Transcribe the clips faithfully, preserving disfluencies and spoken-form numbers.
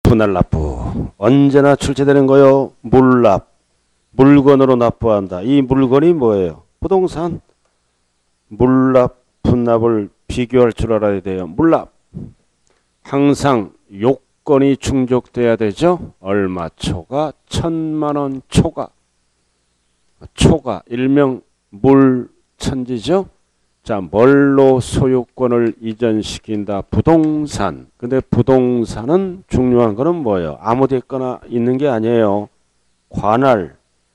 분할 납부 언제나 출제되는 거요. 물납, 물건으로 납부한다. 이 물건이 뭐예요? 부동산. 물납, 분납을 비교할 줄 알아야 돼요. 물납. 항상 요건이 충족돼야 되죠. 얼마 초과? 천만 원 초과. 초과 일명 물천지죠. 자, 뭘로 소유권을 이전시킨다? 부동산. 근데 부동산은 중요한 거는 뭐예요? 아무 데거나 있는 게 아니에요. 관할,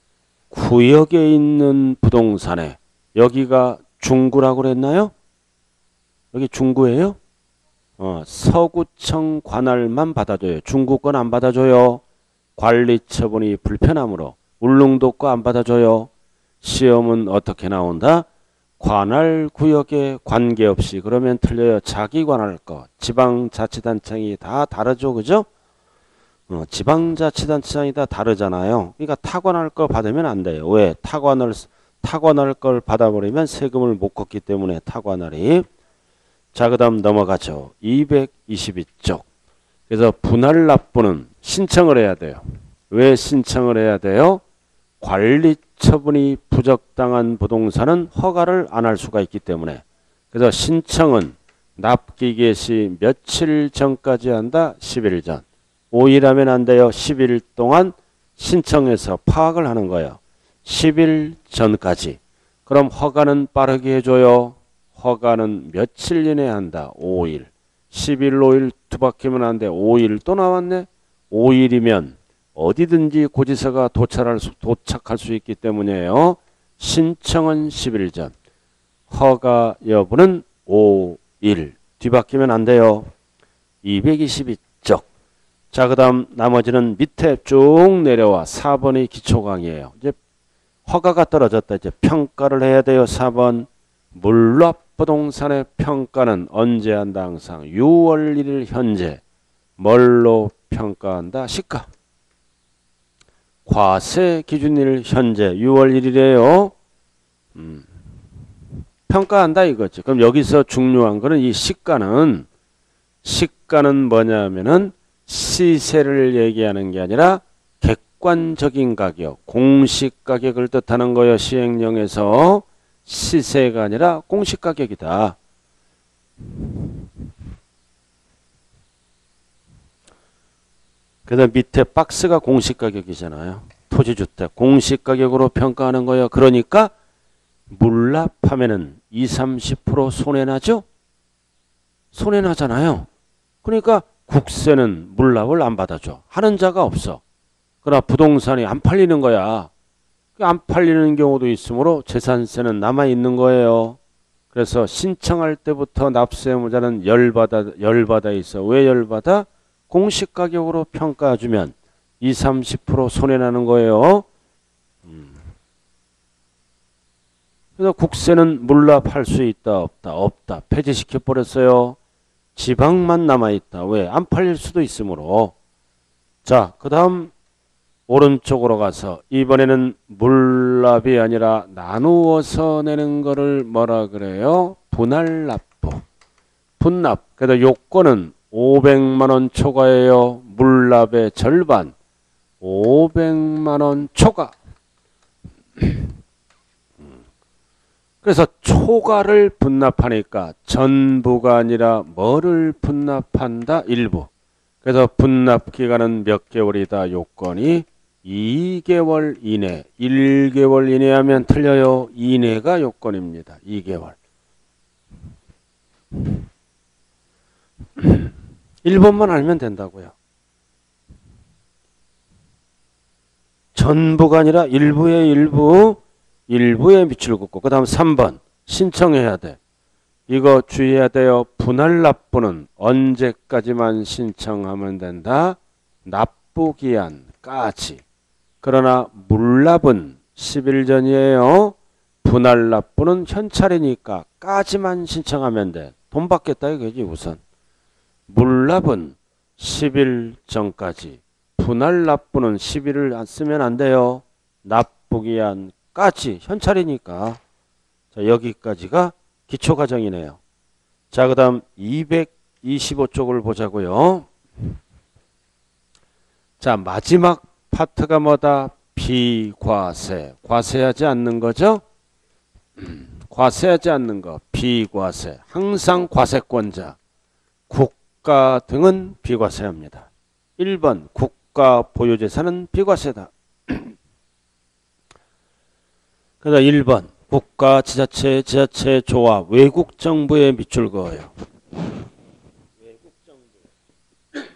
구역에 있는 부동산에. 여기가 중구라고 그랬나요? 여기 중구예요? 어, 서구청 관할만 받아줘요. 중구권 안 받아줘요. 관리 처분이 불편하므로. 울릉도 거 안 받아줘요. 시험은 어떻게 나온다? 관할 구역에 관계없이. 그러면 틀려요. 자기 관할 거. 지방자치단체장이 다 다르죠. 그죠? 어, 지방자치단체장이 다 다르잖아요. 그러니까 타관할 거 받으면 안 돼요. 왜? 타관을, 타관할 걸 받아버리면 세금을 못 걷기 때문에 타관할이. 자, 그 다음 넘어가죠. 이백이십이 쪽. 그래서 분할 납부는 신청을 해야 돼요. 왜 신청을 해야 돼요? 관리 처분이 부적당한 부동산은 허가를 안 할 수가 있기 때문에. 그래서 신청은 납기 개시 며칠 전까지 한다? 십 일 전. 오 일 하면 안 돼요. 십 일 동안 신청해서 파악을 하는 거예요. 십 일 전까지. 그럼 허가는 빠르게 해줘요. 허가는 며칠 이내에 한다? 오 일. 십 일, 오 일 두바퀴면 안 돼. 오 일 또 나왔네. 오 일이면 어디든지 고지서가 도착할 수, 도착할 수 있기 때문이에요. 신청은 십 일 전. 허가 여부는 오 일. 뒤바뀌면 안 돼요. 이백이십이 쪽. 자, 그 다음 나머지는 밑에 쭉 내려와. 사 번이 기초강의예요. 이제 허가가 떨어졌다. 이제 평가를 해야 돼요. 사 번. 물납부동산의 평가는 언제 한다? 항상 유월 일 일 현재. 뭘로 평가한다? 시가. 과세 기준일 현재 유월 일 일이에요. 음. 평가한다 이거지. 그럼 여기서 중요한 거는 이 시가는 시가는 뭐냐면은 시세를 얘기하는 게 아니라 객관적인 가격, 공시 가격을 뜻하는 거예요. 시행령에서 시세가 아니라 공시 가격이다. 그다음 밑에 박스가 공시가격이잖아요. 토지주택 공시가격으로 평가하는 거예요. 그러니까 물납하면은 이십, 삼십 퍼센트 손해나죠? 손해나잖아요. 그러니까 국세는 물납을 안 받아줘. 하는 자가 없어. 그러나 부동산이 안 팔리는 거야. 안 팔리는 경우도 있으므로 재산세는 남아있는 거예요. 그래서 신청할 때부터 납세의무자는 열받아, 열받아 있어. 왜 열받아? 공시가격으로 평가해주면 이십, 삼십 퍼센트 손해나는 거예요. 음. 그래서 국세는 물납할 수 있다 없다? 없다. 폐지시켜버렸어요. 지방만 남아있다. 왜? 안 팔릴 수도 있으므로. 자, 그 다음 오른쪽으로 가서 이번에는 물납이 아니라 나누어서 내는 거를 뭐라 그래요? 분할 납부. 분납. 그래서 요건은 오백만 원 초과예요. 물납의 절반. 오백만 원 초과. 그래서 초과를 분납하니까 전부가 아니라 뭐를 분납한다? 일부. 그래서 분납 기간은 몇 개월이다? 요건이 이 개월 이내. 일 개월 이내 하면 틀려요. 이내가 요건입니다. 이 개월. 일 번만 알면 된다고요. 전부가 아니라 일부의 일부, 일부에 밑줄 긋고. 그 다음 삼 번 신청해야 돼. 이거 주의해야 돼요. 분할 납부는 언제까지만 신청하면 된다? 납부기한까지. 그러나 물납은 십 일 전이에요. 분할 납부는 현찰이니까 까지만 신청하면 돼. 돈 받겠다 이거지 우선. 물납은 십 일 전까지. 분할 납부는 십 일을 안 쓰면 안 돼요. 납부기한까지. 현찰이니까. 자, 여기까지가 기초과정이네요. 자, 그 다음 이백이십오 쪽을 보자고요. 자, 마지막 파트가 뭐다? 비과세. 과세하지 않는 거죠? 과세하지 않는 거. 비과세. 항상 과세권자. 국가 등은 비과세합니다. 일 번 국가 보유재산은 비과세다. 그래서 일 번 국가, 지자체, 지자체, 조합, 외국 정부에 밑줄 그어요. 외국 정부.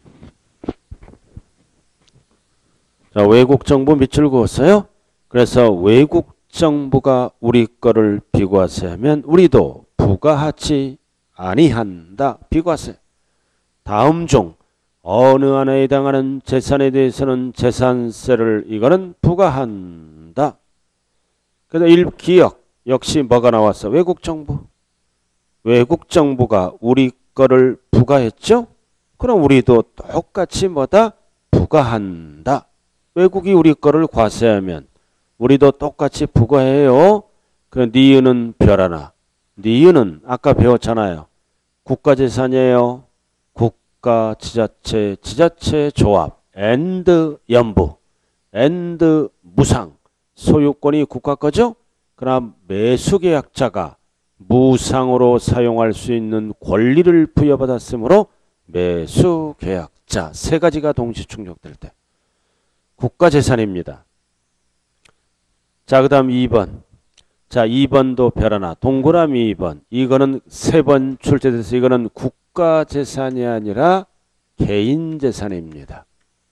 자, 외국 정부 밑줄 그었어요. 그래서 외국 정부가 우리 거를 비과세하면 우리도 부과하지 아니한다. 비과세. 다음 중 어느 하나에 해당하는 재산에 대해서는 재산세를 이거는 부과한다. 그래서 일 기억 역시 뭐가 나왔어? 외국 정부. 외국 정부가 우리 거를 부과했죠? 그럼 우리도 똑같이 뭐다? 부과한다. 외국이 우리 거를 과세하면 우리도 똑같이 부과해요. 그 니은은 별 하나. 니은은 아까 배웠잖아요. 국가재산이에요. 국가, 지자체, 지자체 조합, 앤드 연부, 앤드 무상. 소유권이 국가 거죠? 그럼 매수계약자가 무상으로 사용할 수 있는 권리를 부여받았으므로 매수계약자. 세 가지가 동시 충족될 때. 국가재산입니다. 자, 그 다음 이 번. 자, 이 번도 별 하나. 동그라미 이 번. 이거는 세 번 출제돼서 이거는 국가재산이 아니라 개인재산입니다.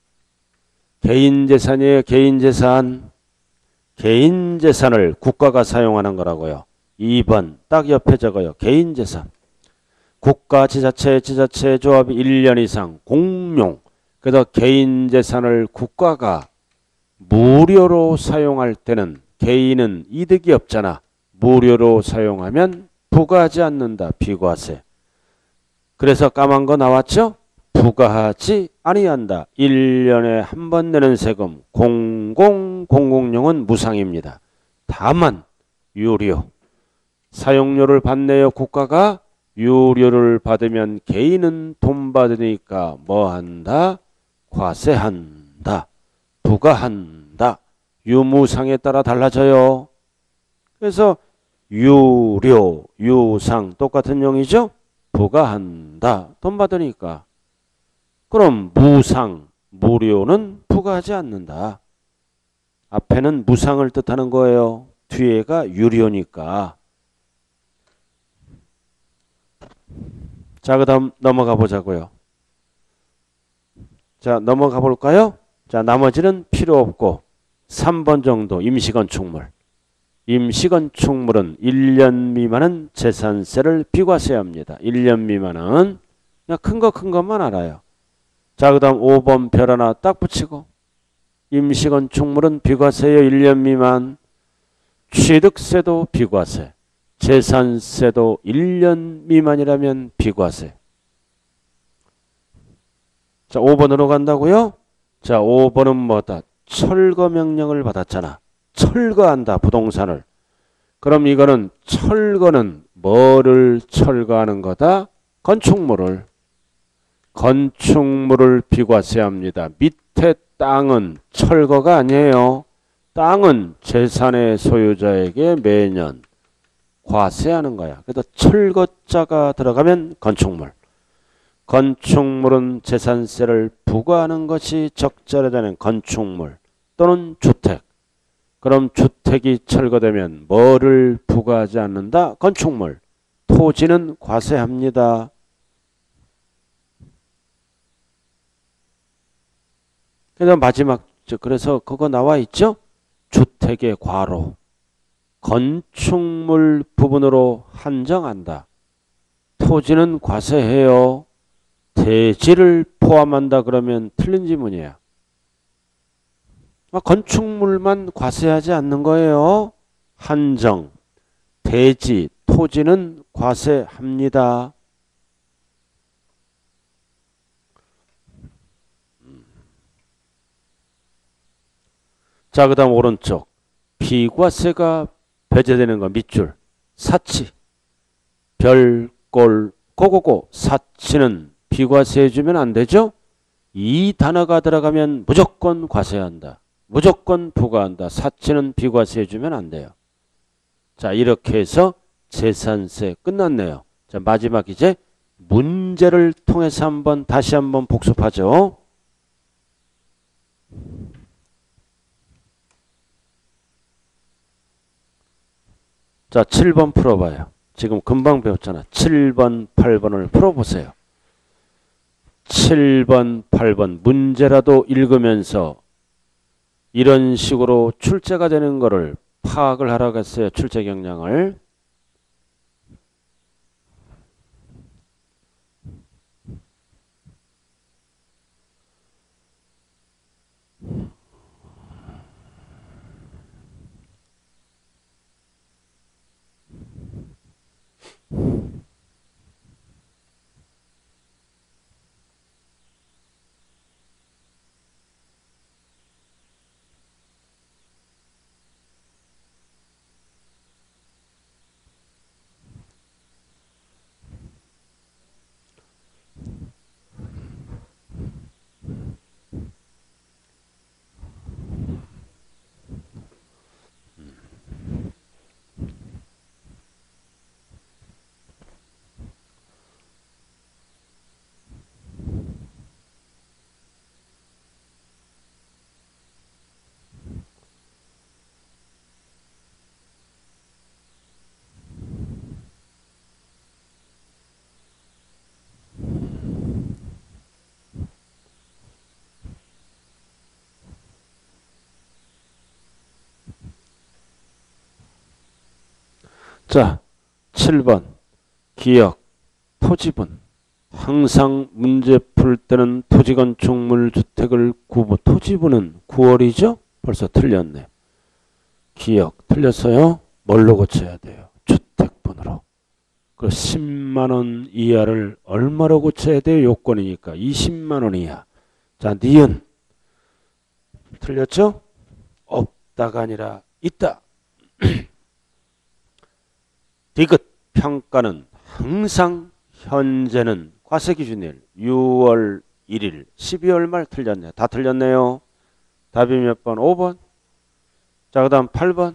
개인재산이에요. 개인재산. 개인재산을 국가가 사용하는 거라고요. 이 번 딱 옆에 적어요. 개인재산. 국가, 지자체, 지자체, 조합이 일 년 이상 공용. 그래서 개인재산을 국가가 무료로 사용할 때는 개인은 이득이 없잖아. 무료로 사용하면 부과하지 않는다. 비과세. 그래서 까만 거 나왔죠? 부과하지 아니한다. 일 년에 한 번 내는 세금 공공, 공공용은 무상입니다. 다만 유료. 사용료를 받네요. 국가가 유료를 받으면 개인은 돈 받으니까 뭐 한다? 과세한다. 부과한다. 유무상에 따라 달라져요. 그래서 유료, 유상 똑같은 용이죠? 부과한다. 돈 받으니까. 그럼 무상, 무료는 부과하지 않는다. 앞에는 무상을 뜻하는 거예요. 뒤에가 유료니까. 자, 그 다음 넘어가 보자고요. 자, 넘어가 볼까요? 자, 나머지는 필요 없고 삼 번 정도 임시건축물. 임시건축물은 일 년 미만은 재산세를 비과세합니다. 일 년 미만은 그냥 큰 거 큰 것만 알아요. 자, 그 다음 오 번 별 하나 딱 붙이고 임시건축물은 비과세요. 일 년 미만. 취득세도 비과세. 재산세도 일 년 미만이라면 비과세. 자, 오 번으로 간다고요? 자, 오 번은 뭐다? 철거 명령을 받았잖아. 철거한다. 부동산을. 그럼 이거는 철거는 뭐를 철거하는 거다? 건축물을. 건축물을 비과세합니다. 밑에 땅은 철거가 아니에요. 땅은 재산의 소유자에게 매년 과세하는 거야. 그래서 철거자가 들어가면 건축물. 건축물은 재산세를 부과하는 것이 적절하다는 건축물 또는 주택. 그럼 주택이 철거되면 뭐를 부과하지 않는다? 건축물. 토지는 과세합니다. 그래서 마지막, 그래서 그거 나와 있죠? 주택의 과로. 건축물 부분으로 한정한다. 토지는 과세해요. 대지를 포함한다 그러면 틀린 지문이야. 건축물만 과세하지 않는 거예요. 한정. 대지, 토지는 과세합니다. 자, 그 다음 오른쪽. 비과세가 배제되는 거 밑줄. 사치. 별, 꼴, 고고고. 사치는 비과세 해주면 안 되죠? 이 단어가 들어가면 무조건 과세한다. 무조건 부과한다. 사치는 비과세해 주면 안 돼요. 자, 이렇게 해서 재산세 끝났네요. 자, 마지막 이제 문제를 통해서 한번 다시 한번 복습하죠. 자, 칠 번 풀어봐요. 지금 금방 배웠잖아. 칠 번, 팔 번을 풀어보세요. 칠 번, 팔 번 문제라도 읽으면서 이런 식으로 출제가 되는 거를 파악을 하라고 했어요. 출제 경향을. 자, 칠 번 기역 토지분. 항상 문제 풀 때는 토지건축물주택을 구분. 토지분은 구월이죠? 벌써 틀렸네. 기역 틀렸어요? 뭘로 고쳐야 돼요? 주택분으로. 그 십만 원 이하를 얼마로 고쳐야 돼요? 요건이니까 이십만 원 이하. 자, 니은 틀렸죠? 없다가 아니라 있다. 디귿 평가는 항상 현재는 과세기준일 유월 일일 십이월 말 틀렸네요. 다 틀렸네요. 답이 몇 번? 오 번. 자, 그 다음 팔 번.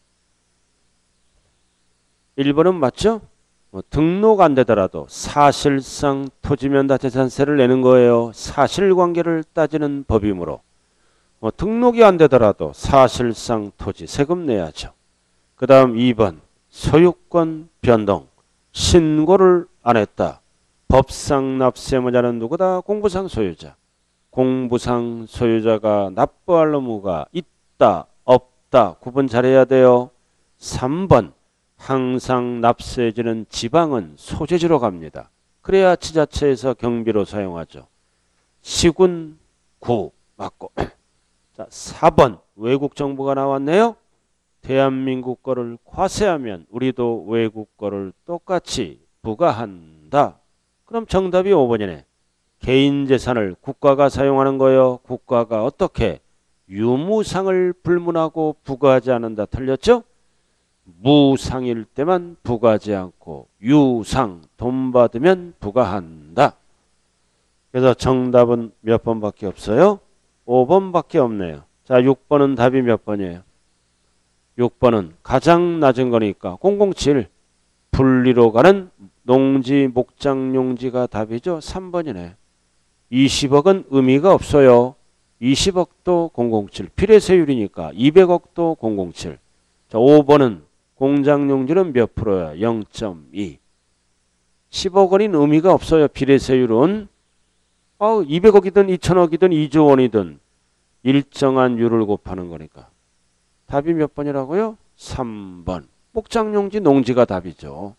일 번은 맞죠? 뭐 등록 안 되더라도 사실상 토지면다재산세를 내는 거예요. 사실관계를 따지는 법이므로. 뭐 등록이 안 되더라도 사실상 토지 세금 내야죠. 그 다음 이 번. 소유권 변동. 신고를 안 했다. 법상 납세무자는 누구다? 공부상 소유자. 공부상 소유자가 납부할 의무가 있다, 없다. 구분 잘해야 돼요. 삼 번. 항상 납세지는 지방은 소재지로 갑니다. 그래야 지자체에서 경비로 사용하죠. 시군, 구 맞고. 자, 사 번. 외국 정보가 나왔네요. 대한민국 거를 과세하면 우리도 외국 거를 똑같이 부과한다. 그럼 정답이 오 번이네. 개인 재산을 국가가 사용하는 거요. 국가가 어떻게? 유무상을 불문하고 부과하지 않는다. 틀렸죠? 무상일 때만 부과하지 않고 유상, 돈 받으면 부과한다. 그래서 정답은 몇 번밖에 없어요? 오 번밖에 없네요. 자, 육 번은 답이 몇 번이에요? 육 번은 가장 낮은 거니까 공공칠. 분리로 가는 농지, 목장용지가 답이죠. 삼 번이네. 이십억은 의미가 없어요. 이십억도 공공칠. 비례세율이니까 이백억도 공공칠. 자, 오 번은 공장용지는 몇 프로야? 영 점 이. 십억 원인 의미가 없어요. 비례세율은. 어, 이백억이든 이천억이든 이조 원이든 일정한 율을 곱하는 거니까. 답이 몇 번이라고요? 삼 번. 목장용지 농지가 답이죠.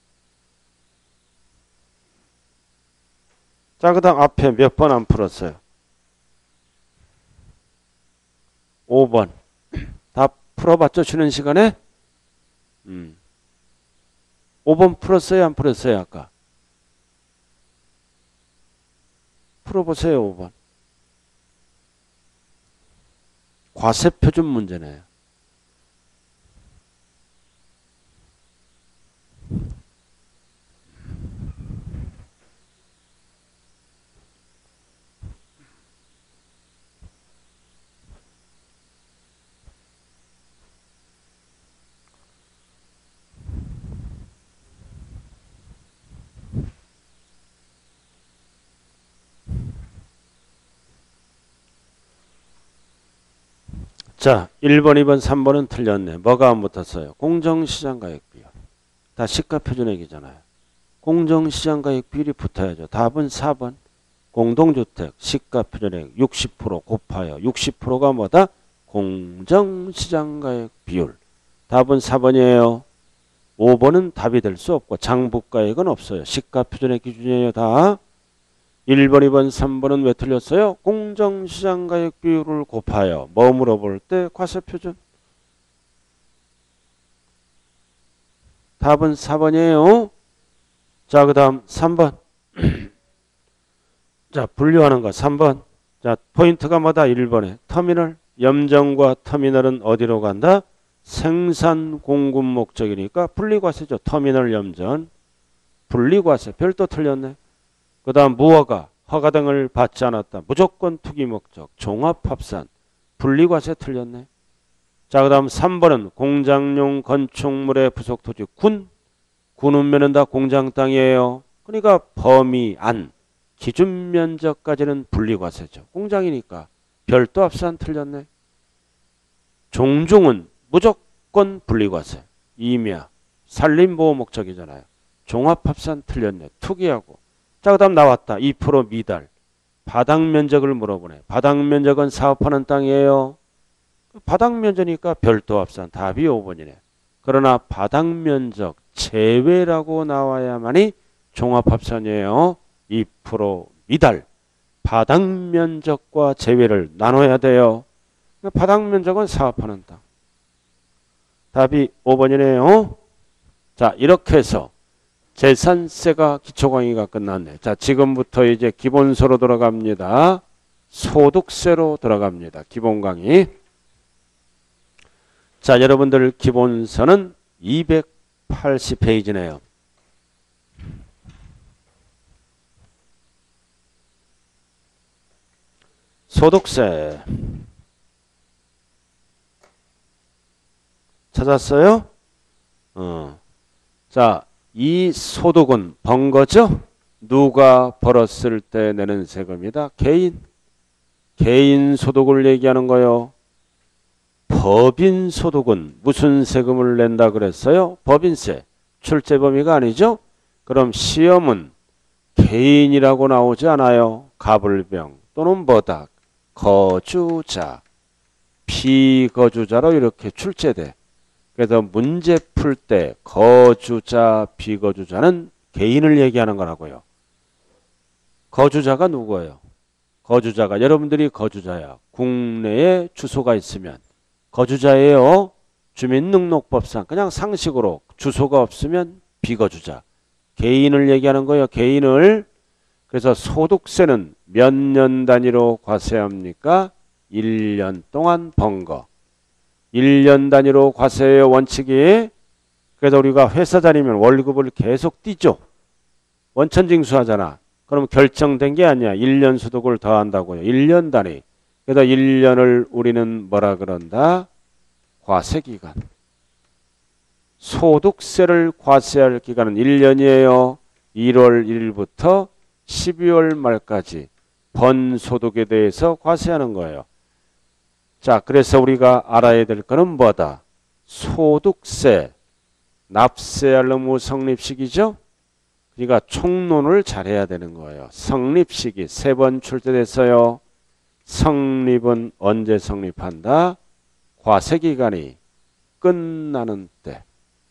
자, 그 다음 앞에 몇 번 안 풀었어요? 오 번. 다 풀어봤죠? 쉬는 시간에? 음. 오 번 풀었어요? 안 풀었어요? 아까? 풀어보세요. 오 번. 과세표준 문제네요. 자, 일 번, 이 번, 삼 번은 틀렸네. 뭐가 안 붙었어요? 공정시장가액 비율. 다 시가표준액이잖아요. 공정시장가액 비율이 붙어야죠. 답은 사 번. 공동주택 시가표준액 육십 퍼센트 곱하여 육십 퍼센트가 뭐다? 공정시장가액 비율. 답은 사 번이에요. 오 번은 답이 될 수 없고 장부가액은 없어요. 시가표준액 기준이에요. 다. 일 번, 이 번, 삼 번은 왜 틀렸어요? 공정시장가액 비율을 곱하여 뭐 물어볼 때? 과세표준. 답은 사 번이에요. 자, 그 다음 삼 번. 자, 분류하는 거 삼 번. 자, 포인트가 뭐다? 일 번에 터미널. 염정과 터미널은 어디로 간다? 생산 공급 목적이니까 분리과세죠. 터미널 염전. 분리과세. 별도 틀렸네. 그 다음 무허가, 허가 등을 받지 않았다. 무조건 투기 목적, 종합합산, 분리과세 틀렸네. 자, 그 다음 삼 번은 공장용 건축물의 부속토지 군. 군은 면은 다 공장 땅이에요. 그러니까 범위 안, 기준 면적까지는 분리과세죠. 공장이니까 별도 합산 틀렸네. 종중은 무조건 분리과세. 임야, 산림보호 목적이잖아요. 종합합산 틀렸네. 투기하고. 자, 그 다음 나왔다. 이 퍼센트 미달. 바닥면적을 물어보네. 바닥면적은 사업하는 땅이에요. 바닥면적이니까 별도 합산. 답이 오 번이네. 그러나 바닥면적 제외라고 나와야만이 종합합산이에요. 이 퍼센트 미달. 바닥면적과 제외를 나눠야 돼요. 바닥면적은 사업하는 땅. 답이 오 번이네요. 자, 이렇게 해서 재산세가 기초강의가 끝났네. 자, 지금부터 이제 기본서로 들어갑니다. 소득세로 들어갑니다. 기본강의. 자, 여러분들 기본서는 이백팔십 페이지네요. 소득세. 찾았어요? 어. 자, 이 소득은 번 거죠? 누가 벌었을 때 내는 세금이다. 개인. 개인 소득을 얘기하는 거요. 법인 소득은 무슨 세금을 낸다 그랬어요? 법인세. 출제 범위가 아니죠? 그럼 시험은 개인이라고 나오지 않아요. 가불병 또는 뭐다. 거주자. 비거주자로 이렇게 출제돼. 그래서 문제 풀 때 거주자, 비거주자는 개인을 얘기하는 거라고요. 거주자가 누구예요? 거주자가 여러분들이 거주자야. 국내에 주소가 있으면 거주자예요. 주민등록법상 그냥 상식으로 주소가 없으면 비거주자. 개인을 얘기하는 거예요. 개인을. 그래서 소득세는 몇 년 단위로 과세합니까? 일 년 동안 번 거. 일 년 단위로 과세의 원칙이. 그래서 우리가 회사 다니면 월급을 계속 띄죠. 원천징수하잖아. 그럼 결정된 게 아니야. 일 년 소득을 더한다고요. 일 년 단위. 그래서 일 년을 우리는 뭐라 그런다? 과세기간. 소득세를 과세할 기간은 일 년이에요. 일월 일일부터 십이월 말까지 번 소득에 대해서 과세하는 거예요. 자, 그래서 우리가 알아야 될 거는 뭐다? 소득세, 납세할 의무 성립시기죠? 그러니까 총론을 잘해야 되는 거예요. 성립시기 세 번 출제됐어요. 성립은 언제 성립한다? 과세기간이 끝나는 때.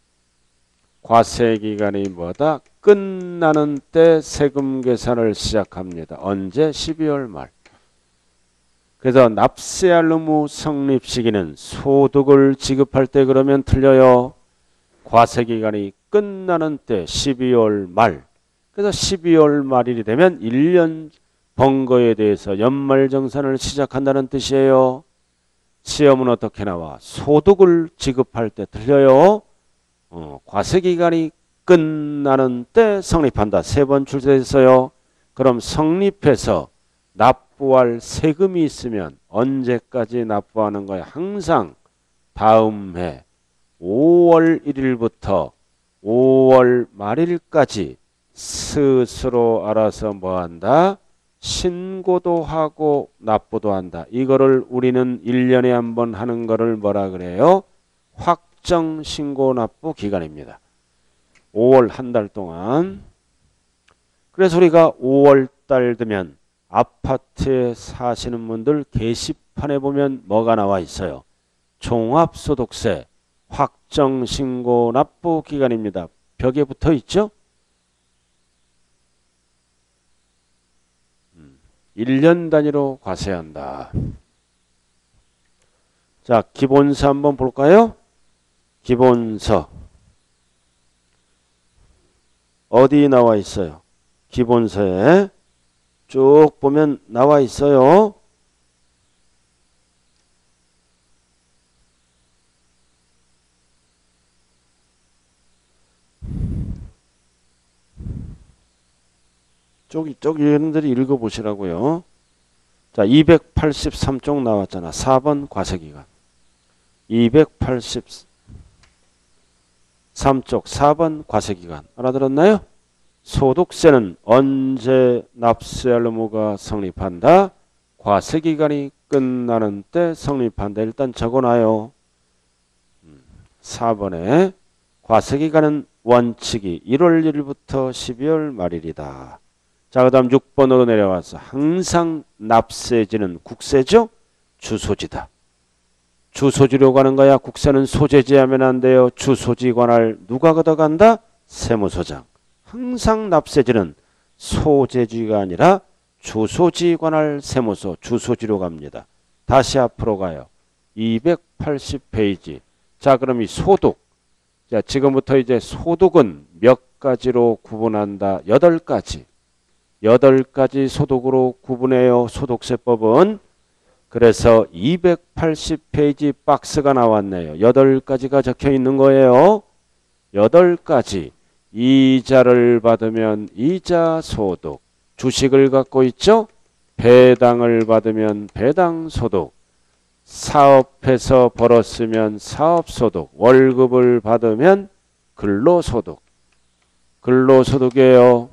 과세기간이 뭐다? 끝나는 때 세금 계산을 시작합니다. 언제? 십이월 말. 그래서 납세할 의무 성립 시기는 소득을 지급할 때 그러면 틀려요. 과세기간이 끝나는 때 십이월 말. 그래서 십이월 말일이 되면 일 년 번 거에 대해서 연말정산을 시작한다는 뜻이에요. 시험은 어떻게 나와? 소득을 지급할 때 틀려요. 어, 과세기간이 끝나는 때 성립한다. 세 번 출제했어요. 그럼 성립해서 납부할 세금이 있으면 언제까지 납부하는 거야? 항상 다음 해 오월 일일부터 오월 말일까지 스스로 알아서 뭐한다? 신고도 하고 납부도 한다. 이거를 우리는 일 년에 한 번 하는 거를 뭐라 그래요? 확정 신고 납부 기간입니다. 오월 한 달 동안. 그래서 우리가 오월 달 되면 아파트에 사시는 분들 게시판에 보면 뭐가 나와 있어요? 종합소득세 확정 신고 납부 기간입니다. 벽에 붙어 있죠? 일 년 단위로 과세한다. 자, 기본서 한번 볼까요? 기본서. 어디 나와 있어요? 기본서에 쭉 보면 나와 있어요. 저기, 저기 여러분들이 읽어보시라고요. 자, 이백팔십삼 쪽 나왔잖아. 사 번 과세기간. 이백팔십삼 쪽 사 번 과세기간. 알아들었나요? 소득세는 언제 납세할 의무가 성립한다? 과세기간이 끝나는 때 성립한다. 일단 적어놔요. 사 번에 과세기간은 원칙이 일월 일일부터 십이월 말일이다. 자, 그 다음 육 번으로 내려와서 항상 납세지는 국세죠? 주소지다. 주소지로 가는 거야. 국세는 소재지 하면 안 돼요. 주소지 관할 누가 걷어간다? 세무서장. 항상 납세지는 소재지가 아니라 주소지 관할 세무서 주소지로 갑니다. 다시 앞으로 가요. 이백팔십 페이지. 자, 그럼 이 소득. 자, 지금부터 이제 소득은 몇 가지로 구분한다? 여덟 가지. 여덟 가지 소득으로 구분해요. 소득세법은. 그래서 이백팔십 페이지 박스가 나왔네요. 여덟 가지가 적혀 있는 거예요. 여덟 가지. 이자를 받으면 이자 소득. 주식을 갖고 있죠? 배당을 받으면 배당 소득. 사업해서 벌었으면 사업 소득. 월급을 받으면 근로소득. 근로소득이에요.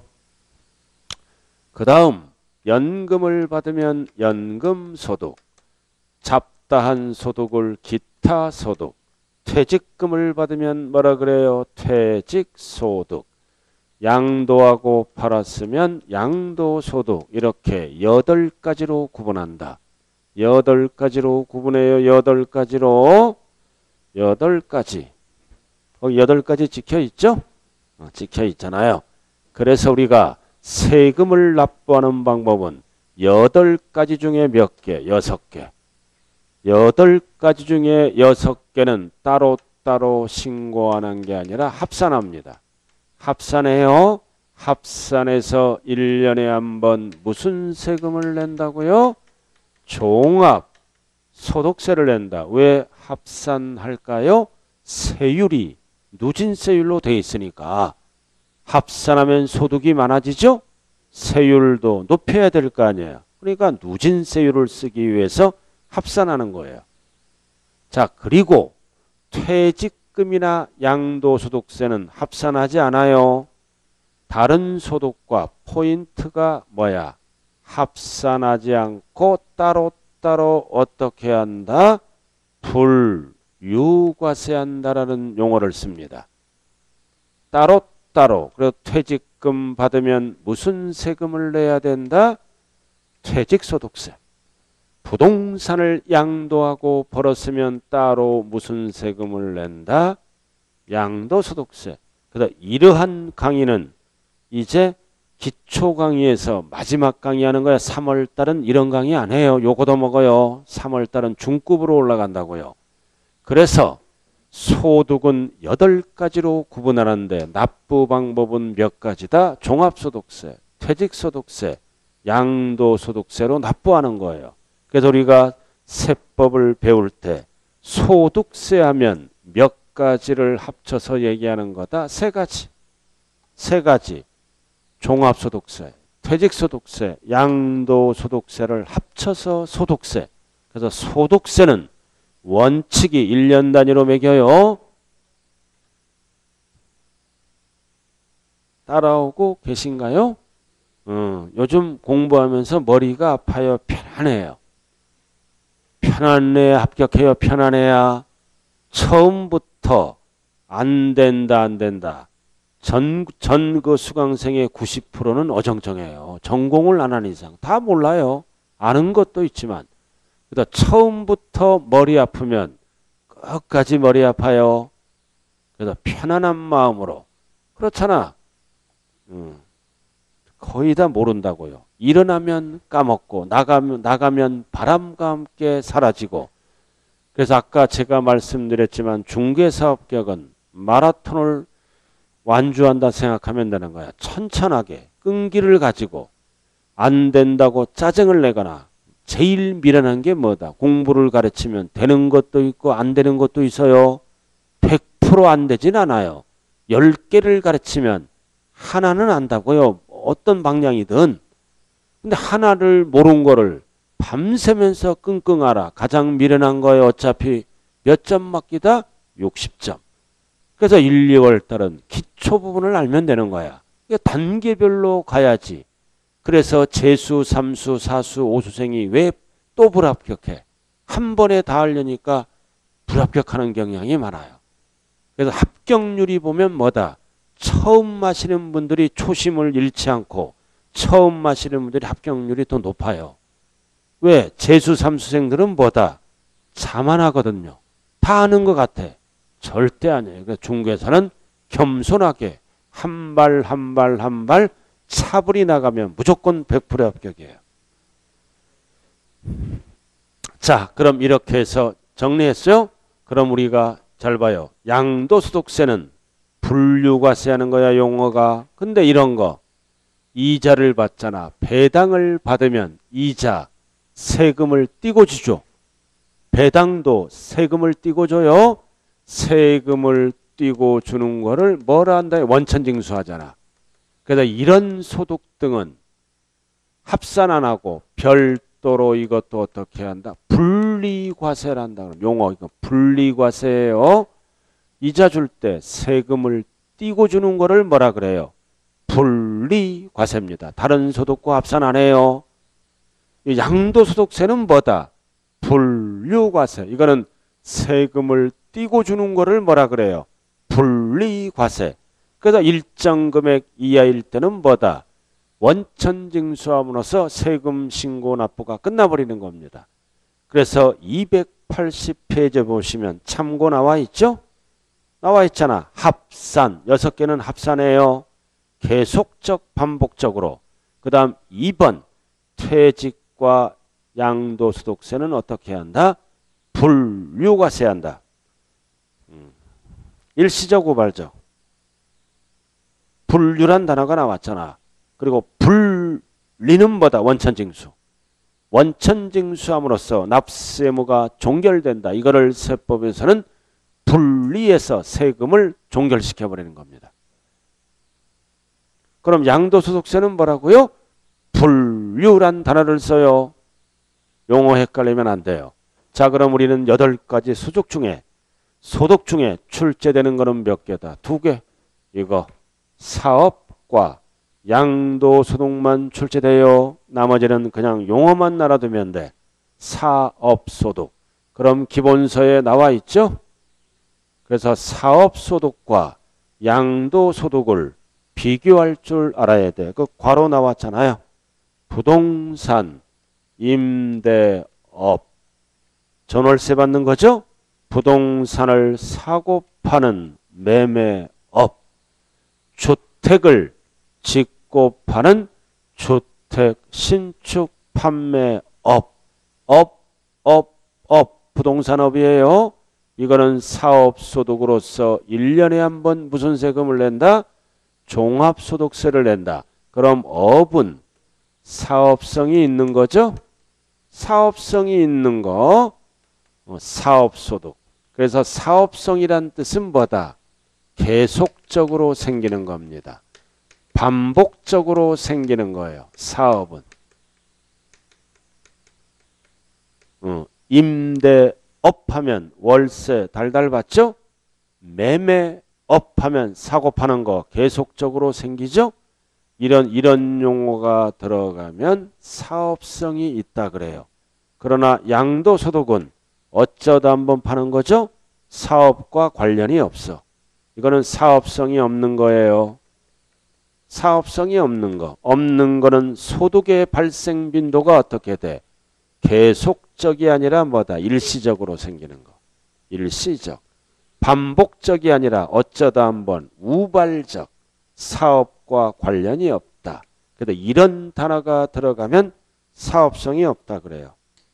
그 다음 연금을 받으면 연금소득, 잡다한 소득을 기타소득, 퇴직금을 받으면 뭐라 그래요? 퇴직소득, 양도하고 팔았으면 양도소득. 이렇게 여덟 가지로 구분한다. 여덟 가지로 구분해요. 여덟 가지로. 여덟 가지. 어, 여덟 가지 찍혀 있죠? 어, 찍혀 있잖아요. 그래서 우리가 세금을 납부하는 방법은 여덟 가지 중에 몇 개? 여섯 개. 여덟 가지 중에 여섯 개는 따로따로 신고하는 게 아니라 합산합니다. 합산해요. 합산해서 일 년에 한 번 무슨 세금을 낸다고요? 종합 소득세를 낸다. 왜 합산할까요? 세율이 누진세율로 돼 있으니까. 합산하면 소득이 많아지죠? 세율도 높여야 될 거 아니에요. 그러니까 누진세율을 쓰기 위해서 합산하는 거예요. 자, 그리고 퇴직금이나 양도소득세는 합산하지 않아요. 다른 소득과 포인트가 뭐야? 합산하지 않고 따로따로 어떻게 한다? 분류과세한다라는 용어를 씁니다. 따로 따로. 그리고 퇴직금 받으면 무슨 세금을 내야 된다? 퇴직소득세. 부동산을 양도하고 벌었으면 따로 무슨 세금을 낸다? 양도소득세. 그래서 이러한 강의는 이제 기초 강의에서 마지막 강의하는 거야. 삼월 달은 이런 강의 안 해요. 요거도 먹어요. 삼월 달은 중급으로 올라간다고요. 그래서 소득은 여덟 가지로 구분하는데 납부 방법은 몇 가지다? 종합소득세, 퇴직소득세, 양도소득세로 납부하는 거예요. 그래서 우리가 세법을 배울 때 소득세 하면 몇 가지를 합쳐서 얘기하는 거다? 세 가지. 세 가지. 종합소득세, 퇴직소득세, 양도소득세를 합쳐서 소득세. 그래서 소득세는 원칙이 일 년 단위로 매겨요. 따라오고 계신가요? 어, 요즘 공부하면서 머리가 아파요? 편안해요? 편안해 합격해요? 편안해야? 처음부터 안 된다 안 된다. 전, 전 그 수강생의 구십 퍼센트는 어정쩡해요. 전공을 안 하는 이상. 다 몰라요. 아는 것도 있지만. 그러다 처음부터 머리 아프면 끝까지 머리 아파요. 그래서 편안한 마음으로. 그렇잖아. 음, 거의 다 모른다고요. 일어나면 까먹고 나가면, 나가면 바람과 함께 사라지고. 그래서 아까 제가 말씀드렸지만 중개사업격은 마라톤을 완주한다 생각하면 되는 거야. 천천하게 끈기를 가지고 안 된다고 짜증을 내거나 제일 미련한 게 뭐다? 공부를 가르치면 되는 것도 있고 안 되는 것도 있어요. 백 퍼센트 안 되진 않아요. 열 개를 가르치면 하나는 안다고요. 어떤 방향이든. 근데 하나를 모르는 거를 밤새면서 끙끙 앓아. 가장 미련한 거에 어차피 몇 점 맞기다? 육십 점. 그래서 일, 이월 달은 기초 부분을 알면 되는 거야. 단계별로 가야지. 그래서 재수, 삼수, 사수, 오수생이 왜 또 불합격해? 한 번에 다 하려니까 불합격하는 경향이 많아요. 그래서 합격률이 보면 뭐다? 처음 마시는 분들이 초심을 잃지 않고 처음 마시는 분들이 합격률이 더 높아요. 왜? 재수, 삼수생들은 뭐다? 자만하거든요. 다 아는 것 같아. 절대 아니에요. 그러니까 중개사는 겸손하게 한 발 한 발 한 발 차분히 나가면 무조건 백 퍼센트 합격이에요. 자, 그럼 이렇게 해서 정리했어요? 그럼 우리가 잘 봐요. 양도소득세는 분류과세 하는 거야, 용어가. 근데 이런 거 이자를 받잖아. 배당을 받으면 이자, 세금을 띄고 주죠. 배당도 세금을 띄고 줘요. 세금을 띄고 주는 거를 뭐라 한다? 원천징수 하잖아. 그래서 이런 소득 등은 합산 안 하고 별도로 이것도 어떻게 한다? 분리과세를 한다. 그럼 용어 이거 분리과세예요. 이자 줄 때 세금을 띄고 주는 거를 뭐라 그래요? 분리과세입니다. 다른 소득과 합산 안 해요. 양도소득세는 뭐다? 분류과세. 이거는 세금을 띄고 주는 거를 뭐라 그래요? 분리과세. 그래서 일정 금액 이하일 때는 뭐다? 원천징수함으로써 세금 신고 납부가 끝나버리는 겁니다. 그래서 이백팔십 페이지 보시면 참고 나와 있죠? 나와 있잖아. 합산. 여섯 개는 합산해요. 계속적 반복적으로. 그 다음 이 번 퇴직과 양도소득세는 어떻게 한다? 분류과세 한다. 음. 일시적 우발적. 분류란 단어가 나왔잖아. 그리고 분리는 뭐다? 원천징수. 원천징수함으로써 납세 의무가 종결된다. 이거를 세법에서는 분리해서 세금을 종결시켜버리는 겁니다. 그럼 양도소득세는 뭐라고요? 분류란 단어를 써요. 용어 헷갈리면 안 돼요. 자, 그럼 우리는 여덟 가지 소득 중에 소득 중에 출제되는 거는 몇 개다? 두 개. 이거 사업과 양도소득만 출제돼요. 나머지는 그냥 용어만 알아두면 돼. 사업소득. 그럼 기본서에 나와 있죠? 그래서 사업소득과 양도소득을 비교할 줄 알아야 돼. 그 괄호 나왔잖아요. 부동산, 임대업. 전월세 받는 거죠? 부동산을 사고 파는 매매업. 주택을 짓고 파는 주택 신축 판매업. 업, 업, 업. 부동산업이에요. 이거는 사업소득으로서 일 년에 한 번 무슨 세금을 낸다? 종합소득세를 낸다. 그럼 업은 사업성이 있는 거죠? 사업성이 있는 거 사업소득. 그래서 사업성이란 뜻은 뭐다? 계속적으로 생기는 겁니다. 반복적으로 생기는 거예요. 사업은. 어, 임대업 하면 월세 달달 받죠? 매매업 하면 사고 파는 거 계속적으로 생기죠? 이런 이런 용어가 들어가면 사업성이 있다 그래요. 그러나 양도소득은 어쩌다 한번 파는 거죠? 사업과 관련이 없어. 이거는 사업성이 없는 거예요. 사업성이 없는 거. 없는 거는 소득의 발생 빈도가 어떻게 돼? 계속적이 아니라 뭐다? 일시적으로 생기는 거. 일시적. 반복적이 아니라 어쩌다 한번 우발적. 사업과 관련이 없다. 그래서 이런 단어가 들어가면 사업성이 없다 그래요.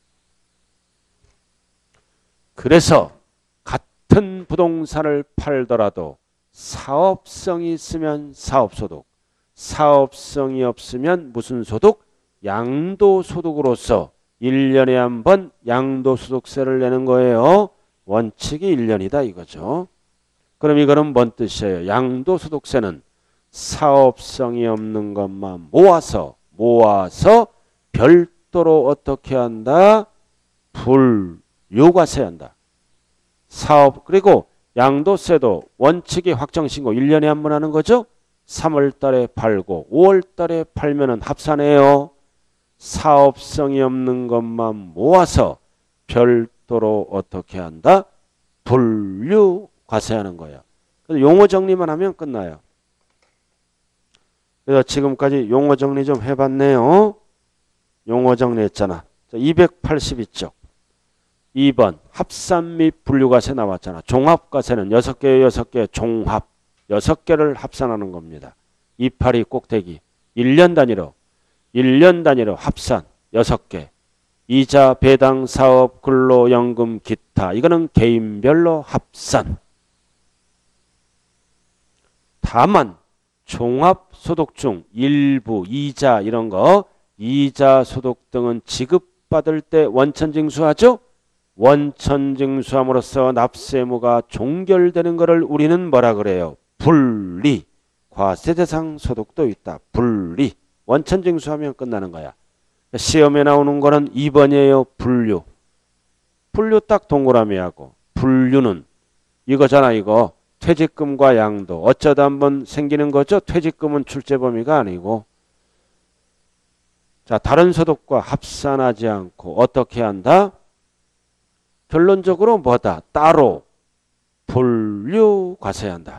그래서 같은 부동산을 팔더라도 사업성이 있으면 사업소득, 사업성이 없으면 무슨 소득? 양도소득으로서 일 년에 한 번 양도소득세를 내는 거예요. 원칙이 일 년이다 이거죠. 그럼 이거는 뭔 뜻이에요? 양도소득세는 사업성이 없는 것만 모아서 모아서 별도로 어떻게 한다? 불유과세한다. 사업 그리고 양도세도 원칙이 확정신고 일 년에 한 번 하는 거죠. 삼월 달에 팔고 오월 달에 팔면은 합산해요. 사업성이 없는 것만 모아서 별도로 어떻게 한다? 분류과세하는 거예요. 그래서 용어 정리만 하면 끝나요. 그래서 지금까지 용어 정리 좀 해봤네요. 용어 정리했잖아. 이백팔십이 쪽. 이 번 합산 및 분류과세 나왔잖아. 종합과세는 여섯 개 여섯 개 종합 여섯 개를 합산하는 겁니다. 이백팔십이 꼭대기 일 년 단위로 일 년 단위로 합산 여섯 개. 이자, 배당, 사업, 근로연금, 기타. 이거는 개인별로 합산. 다만 종합소득 중 일부, 이자 이런 거 이자 소득 등은 지급받을 때 원천징수하죠. 원천징수함으로써 납세의무가 종결되는 것을 우리는 뭐라 그래요? 분리. 과세대상 소득도 있다. 분리. 원천징수하면 끝나는 거야. 시험에 나오는 거는 이 번이에요. 분류. 분류 딱 동그라미 하고 분류는 이거잖아 이거. 퇴직금과 양도. 어쩌다 한번 생기는 거죠. 퇴직금은 출제 범위가 아니고. 자, 다른 소득과 합산하지 않고 어떻게 한다? 결론적으로 뭐다? 따로 분류과세한다.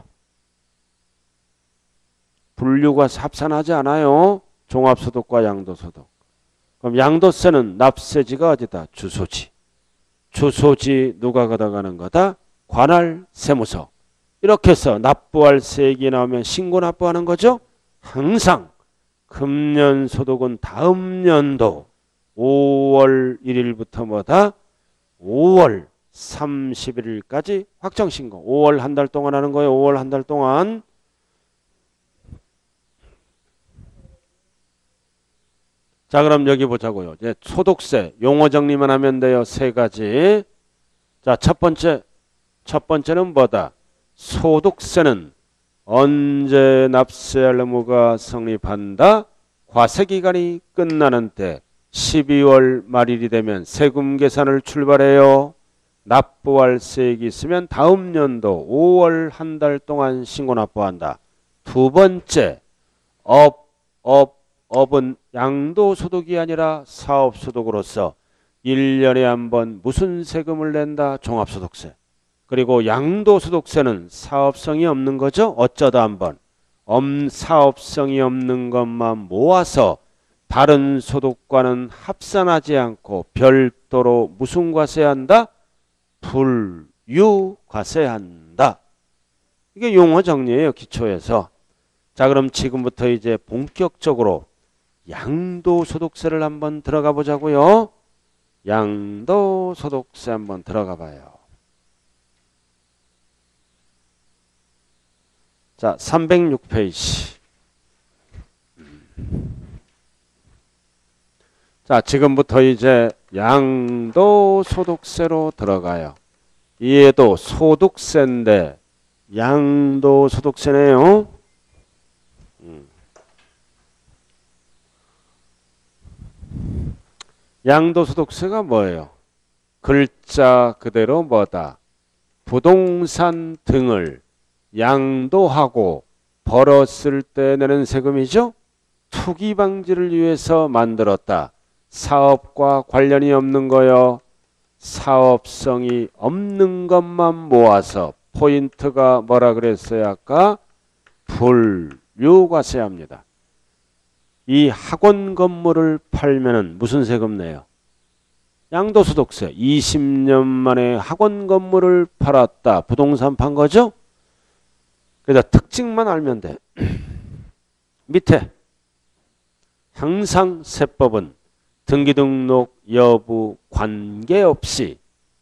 분류과세 합산하지 않아요. 종합소득과 양도소득. 그럼 양도세는 납세지가 어디다? 주소지. 주소지 누가 걷어가는 거다? 관할 세무서. 이렇게 해서 납부할 세액이 나오면 신고 납부하는 거죠. 항상 금년 소득은 다음 년도 오월 일일부터 뭐다? 오월 삼십일일까지 확정신고. 오월 한 달 동안 하는 거예요. 오월 한 달 동안. 자, 그럼 여기 보자고요. 이제 소득세 용어 정리만 하면 돼요. 세 가지. 자, 첫 번째. 첫 번째는 뭐다? 소득세는 언제 납세할 의무가 성립한다? 과세기간이 끝나는 때 십이월 말일이 되면 세금 계산을 출발해요. 납부할 세액이 있으면 다음 년도 오월 한 달 동안 신고 납부한다. 두 번째, 업, 업, 업은 양도소득이 아니라 사업소득으로서 일 년에 한 번 무슨 세금을 낸다? 종합소득세. 그리고 양도소득세는 사업성이 없는 거죠. 어쩌다 한번 엄 사업성이 없는 것만 모아서 다른 소득과는 합산하지 않고 별도로 무슨 과세한다? 분류과세한다. 이게 용어 정리예요. 기초에서. 자, 그럼 지금부터 이제 본격적으로 양도소득세를 한번 들어가 보자고요. 양도소득세 한번 들어가 봐요. 자, 삼백육 페이지. 자, 지금부터 이제 양도소득세로 들어가요. 얘도 소득세인데 양도소득세네요. 음. 양도소득세가 뭐예요? 글자 그대로 뭐다? 부동산 등을 양도하고 벌었을 때 내는 세금이죠. 투기 방지를 위해서 만들었다. 사업과 관련이 없는 거요. 사업성이 없는 것만 모아서 포인트가 뭐라 그랬어요? 아까 분류과세합니다. 이 학원 건물을 팔면은 무슨 세금 내요? 양도소득세. 이십 년 만에 학원 건물을 팔았다. 부동산 판 거죠? 그래서 특징만 알면 돼. 밑에 항상 세법은 등기등록 여부 관계없이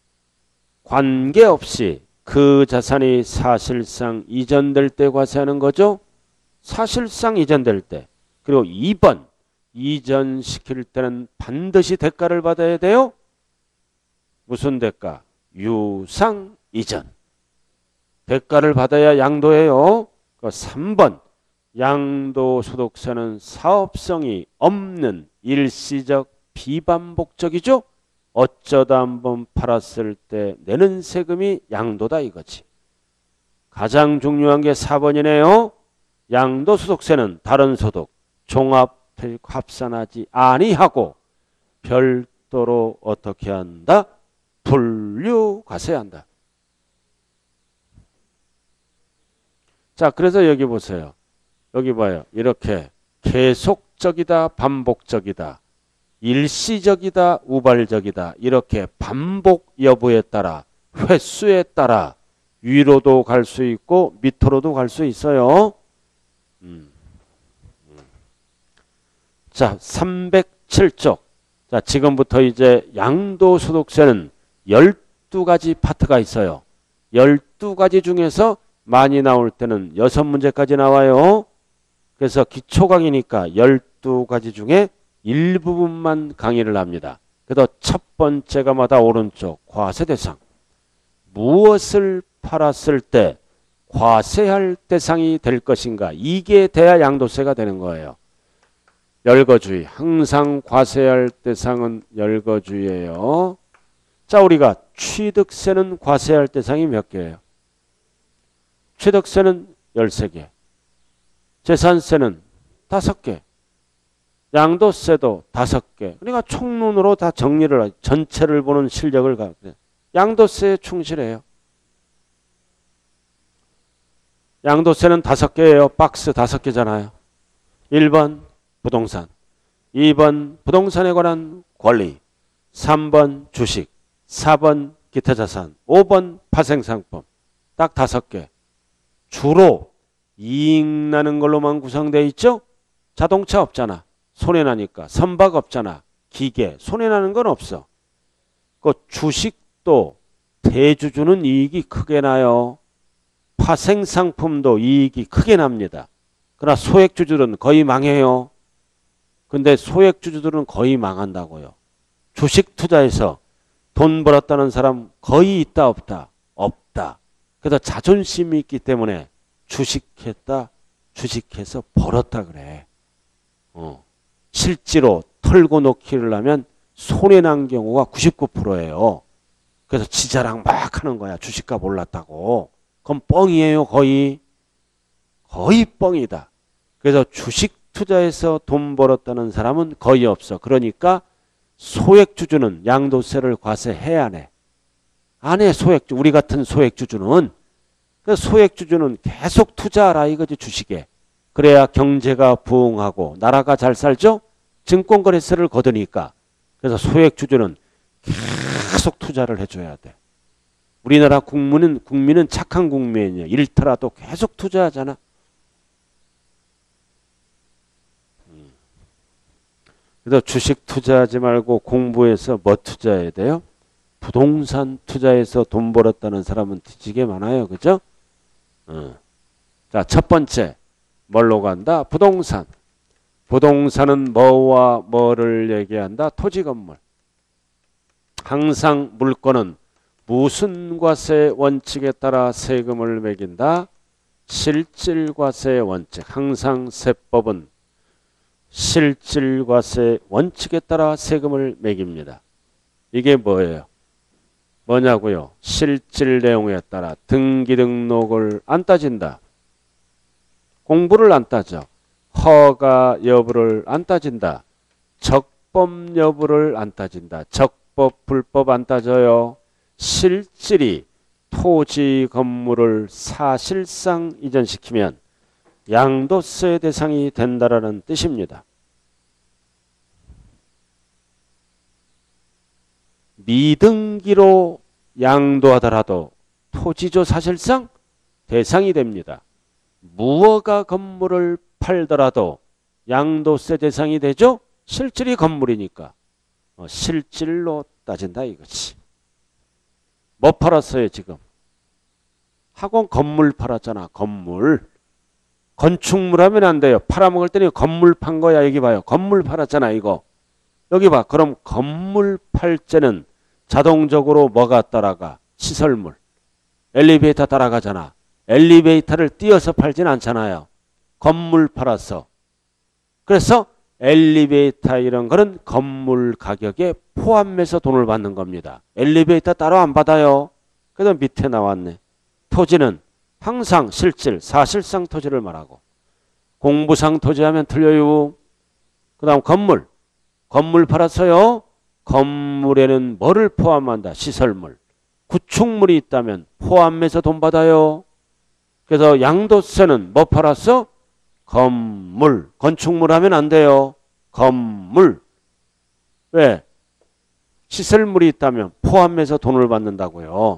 관계없이 그 자산이 사실상 이전될 때 과세하는 거죠. 사실상 이전될 때. 그리고 이 번 이전시킬 때는 반드시 대가를 받아야 돼요. 무슨 대가? 유상 이전. 대가를 받아야 양도해요. 삼 번 양도소득세는 사업성이 없는 일시적 비반복적이죠. 어쩌다 한번 팔았을 때 내는 세금이 양도다 이거지. 가장 중요한 게 사 번이네요. 양도소득세는 다른 소득 종합 합산하지 아니하고 별도로 어떻게 한다? 분류과세한다. 자, 그래서 여기 보세요. 여기 봐요. 이렇게 계속적이다, 반복적이다, 일시적이다, 우발적이다. 이렇게 반복 여부에 따라, 횟수에 따라 위로도 갈 수 있고 밑으로도 갈 수 있어요. 음. 자, 삼백칠 쪽. 자, 지금부터 이제 양도소득세는 열두 가지 파트가 있어요. 열두 가지 중에서 많이 나올 때는 여섯 문제까지 나와요. 그래서 기초 강의니까 열두 가지 중에 일부분만 강의를 합니다. 그래서 첫 번째가 마다 오른쪽 과세 대상. 무엇을 팔았을 때 과세할 대상이 될 것인가. 이게 돼야 양도세가 되는 거예요. 열거주의. 항상 과세할 대상은 열거주의예요. 자, 우리가 취득세는 과세할 대상이 몇 개예요? 취득세는 열세 개. 재산세는 다섯 개. 양도세도 다섯 개. 그러니까 총론으로 다 정리를 하죠. 전체를 보는 실력을 갖고 양도세에 충실해요. 양도세는 다섯 개예요. 박스 다섯 개잖아요. 일 번 부동산, 이 번 부동산에 관한 권리, 삼 번 주식, 사 번 기타 자산, 오 번 파생상품. 딱 다섯 개. 주로 이익 나는 걸로만 구성되어 있죠? 자동차 없잖아. 손해나니까. 선박 없잖아. 기계. 손해나는 건 없어. 그 주식도 대주주는 이익이 크게 나요. 파생상품도 이익이 크게 납니다. 그러나 소액주주들은 거의 망해요. 근데 소액주주들은 거의 망한다고요. 주식 투자해서 돈 벌었다는 사람 거의 있다 없다? 없다. 그래서 자존심이 있기 때문에 주식했다, 주식해서 벌었다 그래. 어. 실제로 털고 놓기를 하면 손해난 경우가 구십구 퍼센트예요. 그래서 지자랑 막 하는 거야. 주식값 올랐다고. 그럼 뻥이에요. 거의. 거의 뻥이다. 그래서 주식 투자해서 돈 벌었다는 사람은 거의 없어. 그러니까 소액주주는 양도세를 과세해야 해. 안 해. 소액주. 우리 같은 소액주주는. 그래서 소액주주는 계속 투자하라 이거지 주식에. 그래야 경제가 부흥하고 나라가 잘 살죠. 증권거래세를 거두니까. 그래서 소액주주는 계속 투자를 해줘야 돼. 우리나라 국민은, 국민은 착한 국민이에요. 잃더라도 계속 투자하잖아. 그래서 주식 투자하지 말고 공부해서 뭐 투자해야 돼요? 부동산 투자해서 돈 벌었다는 사람은 뒤지게 많아요. 그죠? 어. 자, 첫 번째. 뭘로 간다? 부동산. 부동산은 뭐와 뭐를 얘기한다? 토지 건물. 항상 물건은 무슨 과세 원칙에 따라 세금을 매긴다? 실질과세 원칙. 항상 세법은 실질과세 원칙에 따라 세금을 매깁니다. 이게 뭐예요? 뭐냐고요? 실질 내용에 따라 등기 등록을 안 따진다. 공부를 안 따져. 허가 여부를 안 따진다. 적법 여부를 안 따진다. 적법, 불법 안 따져요. 실질이 토지 건물을 사실상 이전시키면 양도세 대상이 된다라는 뜻입니다. 미등기로 양도하더라도 토지조 사실상 대상이 됩니다. 무허가 건물을 팔더라도 양도세 대상이 되죠? 실질이 건물이니까. 어, 실질로 따진다 이거지. 뭐 팔았어요 지금? 학원 건물 팔았잖아. 건물. 건축물 하면 안 돼요. 팔아먹을 때는 건물 판 거야. 여기 봐요. 건물 팔았잖아 이거. 여기 봐. 그럼 건물 팔 때는 자동적으로 뭐가 따라가? 시설물. 엘리베이터 따라가잖아. 엘리베이터를 띄어서 팔진 않잖아요. 건물 팔았어. 그래서 엘리베이터 이런 거는 건물 가격에 포함해서 돈을 받는 겁니다. 엘리베이터 따로 안 받아요. 그래서 밑에 나왔네. 토지는 항상 실질, 사실상 토지를 말하고 공부상 토지하면 틀려요. 그 다음 건물. 건물 팔았어요. 건물에는 뭐를 포함한다? 시설물. 구축물이 있다면 포함해서 돈 받아요. 그래서 양도세는 뭐 팔았어? 건물. 건축물 하면 안 돼요. 건물. 왜? 시설물이 있다면 포함해서 돈을 받는다고요.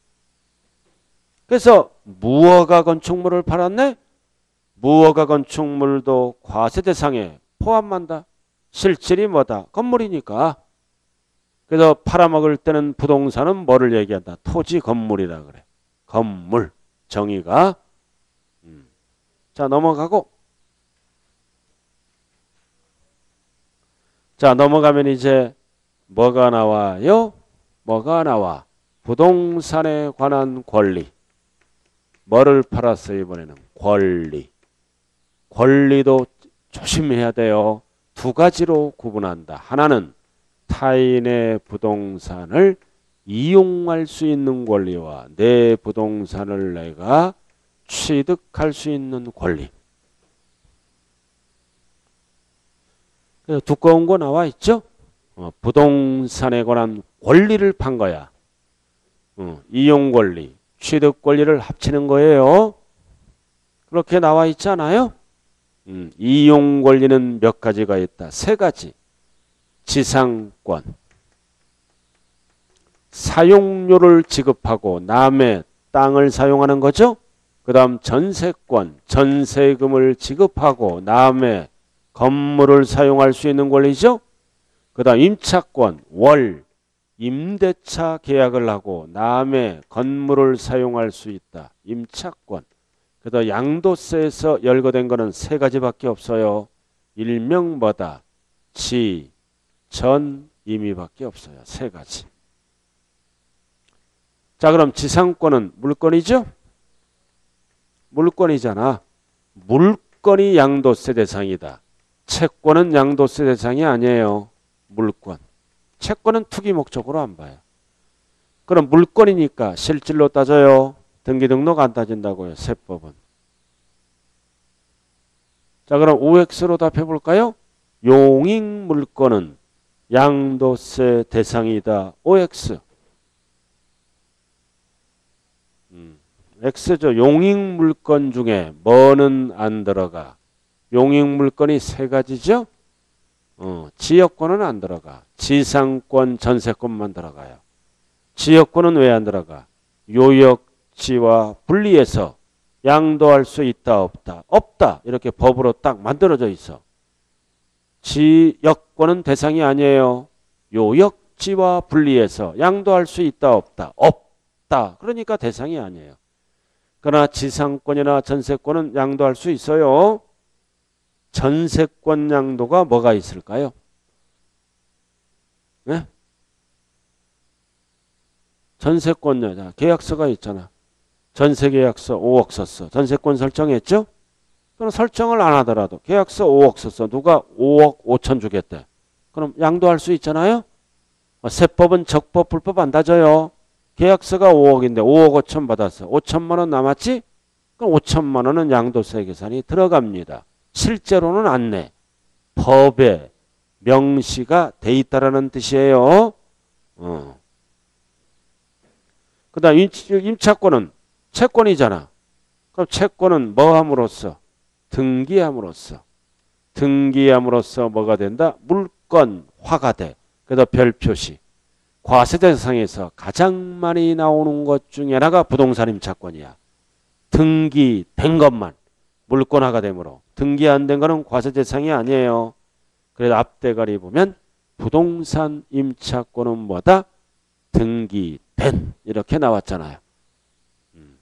그래서 무허가 건축물을 팔았네? 무허가 건축물도 과세 대상에 포함한다. 실질이 뭐다? 건물이니까. 그래서 팔아먹을 때는 부동산은 뭐를 얘기한다? 토지 건물이라 그래. 건물. 정의가. 음. 자, 넘어가고. 자, 넘어가면 이제 뭐가 나와요? 뭐가 나와? 부동산에 관한 권리. 뭐를 팔았어요 이번에는? 권리. 권리도 조심해야 돼요. 두 가지로 구분한다. 하나는 타인의 부동산을 이용할 수 있는 권리와 내 부동산을 내가 취득할 수 있는 권리. 그래서 두꺼운 거 나와 있죠? 어, 부동산에 관한 권리를 판 거야. 어, 이용 권리, 취득 권리를 합치는 거예요. 그렇게 나와 있지 않아요? 음, 이용 권리는 몇 가지가 있다. 세 가지. 지상권. 사용료를 지급하고 남의 땅을 사용하는 거죠. 그 다음 전세권. 전세금을 지급하고 남의 건물을 사용할 수 있는 권리죠. 그 다음 임차권. 월. 임대차 계약을 하고 남의 건물을 사용할 수 있다. 임차권. 그래서 양도세에서 열거된 거는 세 가지밖에 없어요. 일명 뭐다? 지, 전, 임의밖에 없어요. 세 가지. 자, 그럼 지상권은 물건이죠? 물건이잖아. 물건이 양도세 대상이다. 채권은 양도세 대상이 아니에요. 물건. 채권은 투기 목적으로 안 봐요. 그럼 물건이니까 실질로 따져요. 등기 등록 안 따진다고요. 세법은. 자, 그럼 오엑스로 답해 볼까요? 용익 물건은 양도세 대상이다. 오엑스. 음, X죠. 용익 물건 중에 뭐는 안 들어가? 용익 물건이 세 가지죠? 어, 지역권은 안 들어가. 지상권, 전세권만 들어가요. 지역권은 왜 안 들어가? 요역지와 분리해서 양도할 수 있다 없다? 없다. 이렇게 법으로 딱 만들어져 있어. 지역권은 대상이 아니에요. 요역지와 분리해서 양도할 수 있다 없다? 없다. 그러니까 대상이 아니에요. 그러나 지상권이나 전세권은 양도할 수 있어요. 전세권 양도가 뭐가 있을까요? 네? 전세권 여자 계약서가 있잖아. 전세계약서 오억 썼어. 전세권 설정했죠? 그럼 설정을 안 하더라도 계약서 오억 썼어. 누가 오억 오천 주겠대. 그럼 양도할 수 있잖아요? 세법은 적법, 불법 안 따져요. 계약서가 오억인데 오억 오천 받았어. 오천만 원 남았지? 그럼 오천만 원은 양도세 계산이 들어갑니다. 실제로는 안 내. 법에 명시가 돼 있다라는 뜻이에요. 어. 그 다음 임차권은 채권이잖아. 그럼 채권은 뭐 함으로써? 등기함으로써. 등기함으로써 뭐가 된다? 물건화가 돼. 그래서 별표시. 과세대상에서 가장 많이 나오는 것 중에 하나가 부동산 임차권이야. 등기된 것만 물건화가 되므로 등기 안 된 거는 과세대상이 아니에요. 그래서 앞대가리 보면 부동산 임차권은 뭐다? 등기된 이렇게 나왔잖아요. 음.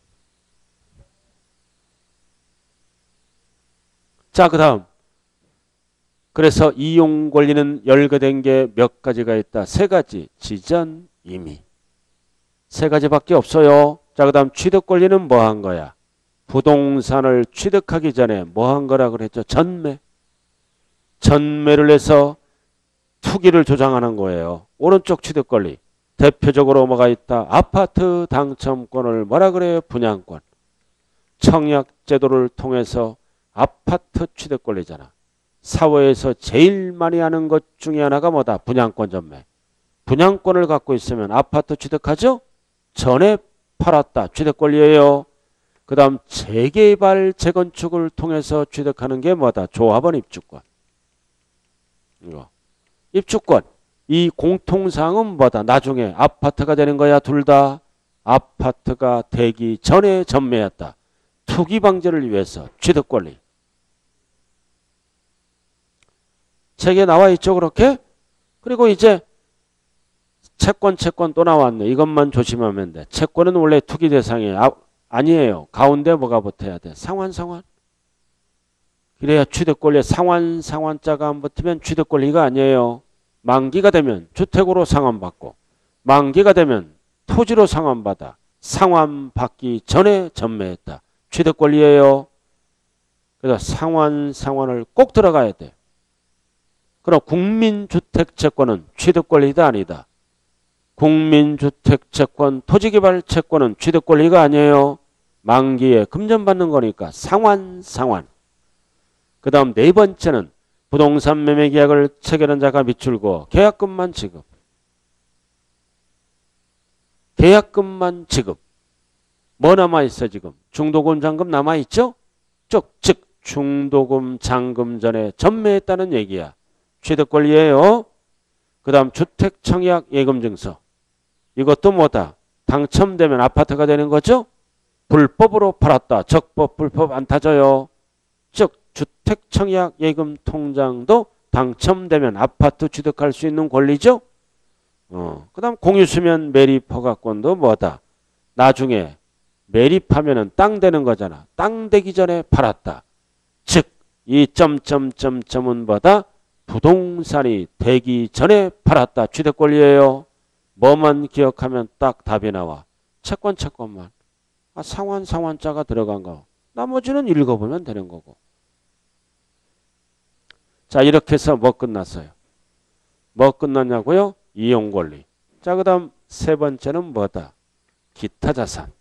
자, 그 다음 그래서 이용 권리는 열거된 게 몇 가지가 있다? 세 가지. 지전, 임의. 세 가지밖에 없어요. 자, 그 다음 취득 권리는 뭐 한 거야? 부동산을 취득하기 전에 뭐 한 거라 그랬죠? 전매. 전매를 해서 투기를 조장하는 거예요. 오른쪽 취득 권리. 대표적으로 뭐가 있다? 아파트 당첨권을 뭐라 그래요? 분양권. 청약제도를 통해서 아파트 취득 권리잖아. 사회에서 제일 많이 하는 것 중에 하나가 뭐다? 분양권 전매. 분양권을 갖고 있으면 아파트 취득하죠? 전에 팔았다. 취득 권리예요. 그 다음 재개발, 재건축을 통해서 취득하는 게 뭐다? 조합원 입주권. 이거. 입주권. 이 공통사항은 뭐다? 나중에 아파트가 되는 거야. 둘 다. 아파트가 되기 전에 전매했다. 투기 방지를 위해서 취득 권리. 책에 나와 있죠, 그렇게? 그리고 이제 채권, 채권 또 나왔네. 이것만 조심하면 돼. 채권은 원래 투기 대상이 아, 아니에요. 가운데 뭐가 붙어야 돼? 상환, 상환. 그래야 취득 권리. 상환, 상환자가 안 붙으면 취득 권리가 아니에요. 만기가 되면 주택으로 상환받고, 만기가 되면 토지로 상환받아. 상환받기 전에 전매했다. 취득 권리예요. 그래서 상환, 상환을 꼭 들어가야 돼. 그럼 국민주택채권은 취득권리다 아니다. 국민주택채권, 토지개발채권은 취득권리가 아니에요. 만기에 금전받는 거니까 상환, 상환. 그 다음 네 번째는 부동산 매매계약을 체결한 자가 미출고 계약금만 지급. 계약금만 지급. 뭐 남아있어 지금? 중도금 잔금 남아있죠? 쭉, 즉 중도금 잔금 전에 전매했다는 얘기야. 취득권리예요. 그 다음 주택청약 예금증서. 이것도 뭐다? 당첨되면 아파트가 되는 거죠? 불법으로 팔았다. 적법, 불법 안 타져요. 즉 주택청약 예금통장도 당첨되면 아파트 취득할 수 있는 권리죠? 어. 그 다음 공유수면 매립 허가권도 뭐다? 나중에 매립하면은 땅 되는 거잖아. 땅 되기 전에 팔았다. 즉 이 점점점점은 뭐다? 부동산이 되기 전에 팔았다. 취득 권리예요. 뭐만 기억하면 딱 답이 나와. 채권 채권만. 아, 상환 상환자가 들어간 거. 나머지는 읽어보면 되는 거고. 자, 이렇게 해서 뭐 끝났어요? 뭐 끝났냐고요? 이용 권리. 자, 그 다음 세 번째는 뭐다? 기타 자산.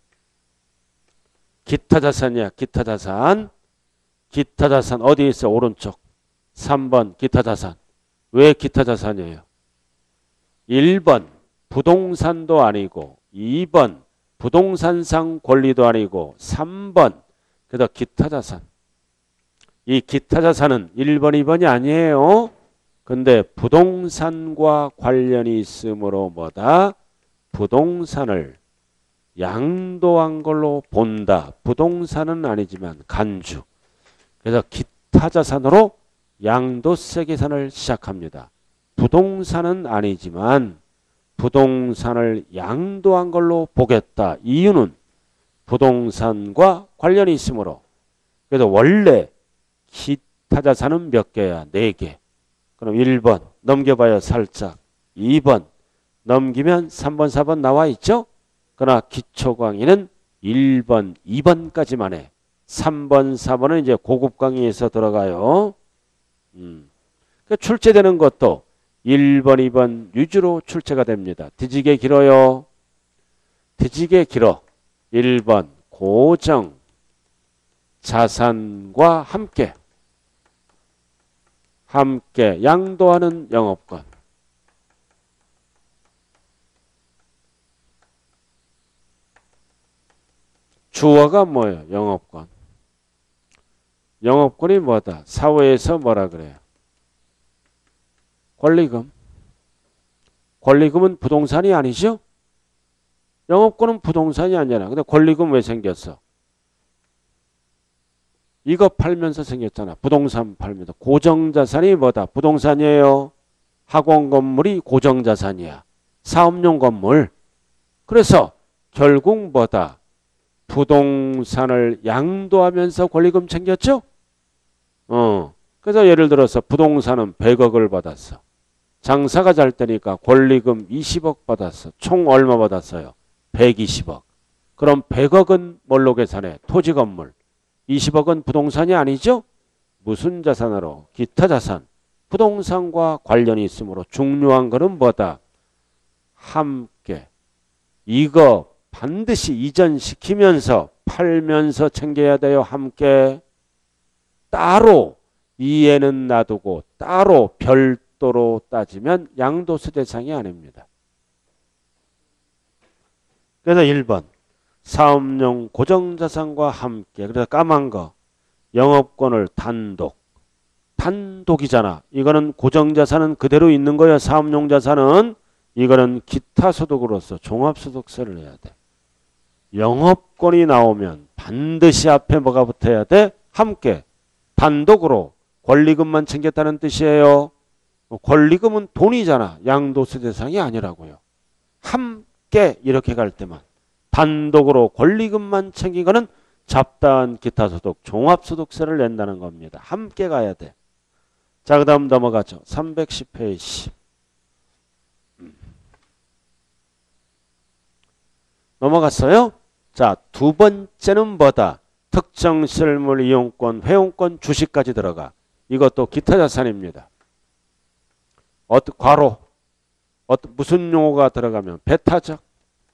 기타 자산이야. 기타 자산. 기타 자산 어디 있어? 오른쪽. 삼 번 기타 자산. 왜 기타 자산이에요? 일 번 부동산도 아니고, 이 번 부동산상 권리도 아니고, 삼 번 그다 기타 자산. 이 기타 자산은 일 번, 이 번이 아니에요. 근데 부동산과 관련이 있으므로 뭐다? 부동산을 양도한 걸로 본다. 부동산은 아니지만 간주. 그래서 기타 자산으로 양도세 계산을 시작합니다. 부동산은 아니지만 부동산을 양도한 걸로 보겠다. 이유는 부동산과 관련이 있으므로. 그래서 원래 기타 자산은 몇 개야? 네 개. 그럼 일 번 넘겨봐요. 살짝. 이 번 넘기면 삼 번, 사 번 나와 있죠? 그러나 기초강의는 일 번, 이 번까지만 해. 삼 번, 사 번은 이제 고급 강의에서 들어가요. 음. 그 출제되는 것도 일 번, 이 번 위주로 출제가 됩니다. 뒤지게 길어요. 뒤지게 길어. 일 번 고정 자산과 함께. 함께 양도하는 영업권. 주어가 뭐예요? 영업권. 영업권이 뭐다? 사회에서 뭐라 그래요? 권리금. 권리금은 부동산이 아니죠? 영업권은 부동산이 아니잖아. 근데 권리금 왜 생겼어? 이거 팔면서 생겼잖아. 부동산 팔면서. 고정자산이 뭐다? 부동산이에요. 학원 건물이 고정자산이야. 사업용 건물. 그래서 결국 뭐다? 부동산을 양도하면서 권리금 챙겼죠? 어. 그래서 예를 들어서 부동산은 백억을 받았어. 장사가 잘 되니까 권리금 이십억 받았어. 총 얼마 받았어요? 백이십억. 그럼 백억은 뭘로 계산해? 토지 건물. 이십억은 부동산이 아니죠? 무슨 자산으로? 기타 자산. 부동산과 관련이 있으므로 중요한 거는 뭐다? 함께. 이거 반드시 이전시키면서 팔면서 챙겨야 돼요. 함께. 따로 이해는 놔두고 따로 별도로 따지면 양도세 대상이 아닙니다. 그래서 일 번 사업용 고정자산과 함께. 그래서 까만 거 영업권을 단독. 단독이잖아. 이거는 고정자산은 그대로 있는 거야. 사업용 자산은. 이거는 기타 소득으로서 종합소득세를 내야 돼. 영업권이 나오면 반드시 앞에 뭐가 붙어야 돼? 함께. 단독으로 권리금만 챙겼다는 뜻이에요. 권리금은 돈이잖아. 양도세 대상이 아니라고요. 함께 이렇게 갈 때만. 단독으로 권리금만 챙긴 거는 잡다한 기타소득, 종합소득세를 낸다는 겁니다. 함께 가야 돼. 자, 그 다음 넘어가죠. 삼백십 페이지. 넘어갔어요? 자, 두 번째는 뭐다? 특정 실물 이용권, 회원권, 주식까지 들어가. 이것도 기타 자산입니다. 어떤 과로, 어떤 무슨 용어가 들어가면 배타적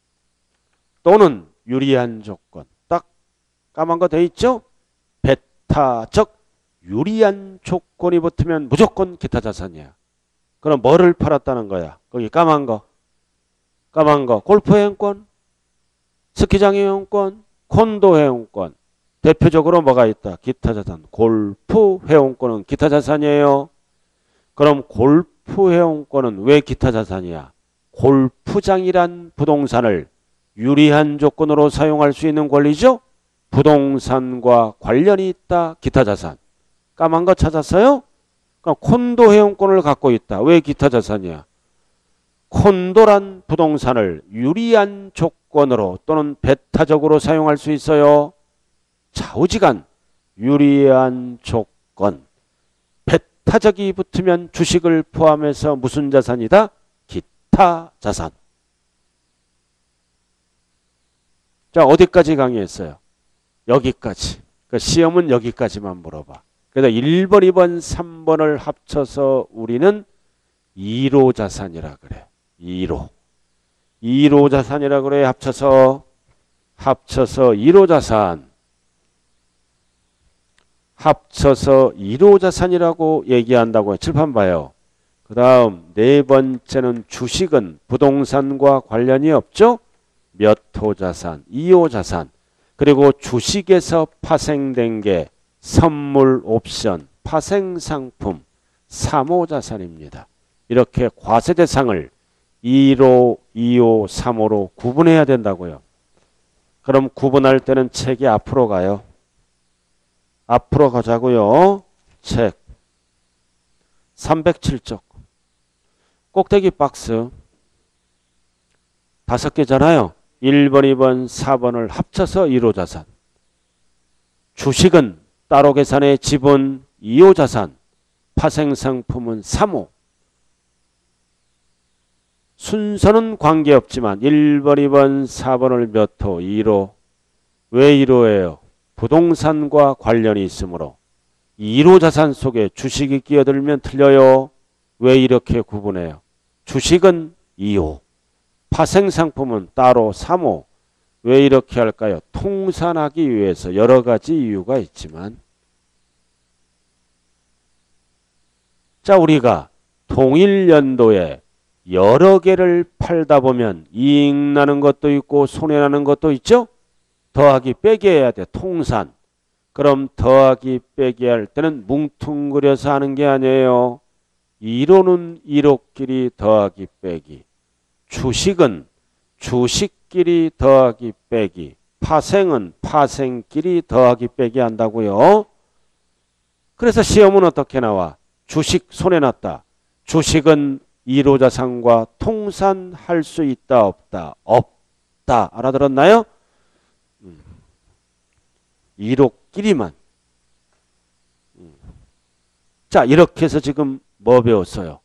또는 유리한 조건. 딱 까만 거 돼 있죠? 배타적 유리한 조건이 붙으면 무조건 기타 자산이야. 그럼 뭐를 팔았다는 거야? 거기 까만 거. 까만 거. 골프 회원권, 스키장 회원권, 콘도 회원권. 대표적으로 뭐가 있다? 기타 자산. 골프 회원권은 기타 자산이에요. 그럼 골프 회원권은 왜 기타 자산이야? 골프장이란 부동산을 유리한 조건으로 사용할 수 있는 권리죠? 부동산과 관련이 있다. 기타 자산. 까만 거 찾았어요? 그럼 콘도 회원권을 갖고 있다. 왜 기타 자산이야? 콘도란 부동산을 유리한 조건으로 또는 배타적으로 사용할 수 있어요. 좌우지간 유리한 조건. 배타적이 붙으면 주식을 포함해서 무슨 자산이다? 기타 자산. 자, 어디까지 강의했어요? 여기까지. 그 시험은 여기까지만 물어봐. 그래서 일 번, 이 번, 삼 번을 합쳐서 우리는 일 호 자산이라 그래. 일 호. 일 호 자산이라 그래. 합쳐서 합쳐서 일 호 자산. 합쳐서 일 호 자산이라고 얘기한다고 칠판 봐요. 그 다음 네 번째는 주식은 부동산과 관련이 없죠? 몇 호 자산? 이 호 자산. 그리고 주식에서 파생된 게 선물 옵션, 파생상품, 삼 호 자산입니다. 이렇게 과세 대상을 일 호, 이 호, 삼 호로 구분해야 된다고요. 그럼 구분할 때는 책이 앞으로 가요. 앞으로 가자고요. 책 삼백칠 쪽 꼭대기 박스 다섯 개잖아요. 일 번, 이 번, 사 번을 합쳐서 일 호 자산. 주식은 따로 계산해 지분 이 호 자산. 파생상품은 삼 호. 순서는 관계없지만 일 번, 이 번, 사 번을 몇 호? 일 호. 왜 일 호예요? 부동산과 관련이 있으므로 일 호 자산 속에 주식이 끼어들면 틀려요. 왜 이렇게 구분해요? 주식은 이 호. 파생상품은 따로 삼 호. 왜 이렇게 할까요? 통산하기 위해서 여러 가지 이유가 있지만 자, 우리가 동일 연도에 여러 개를 팔다 보면 이익 나는 것도 있고 손해 나는 것도 있죠. 더하기 빼기 해야 돼. 통산. 그럼 더하기 빼기 할 때는 뭉뚱그려서 하는 게 아니에요. 이로는 이로끼리 더하기 빼기. 주식은 주식끼리 더하기 빼기. 파생은 파생끼리 더하기 빼기 한다고요. 그래서 시험은 어떻게 나와? 주식 손해났다. 주식은 이로자산과 통산할 수 있다 없다? 없다. 알아들었나요? 음. 이로끼리만. 음. 자, 이렇게 해서 지금 뭐 배웠어요?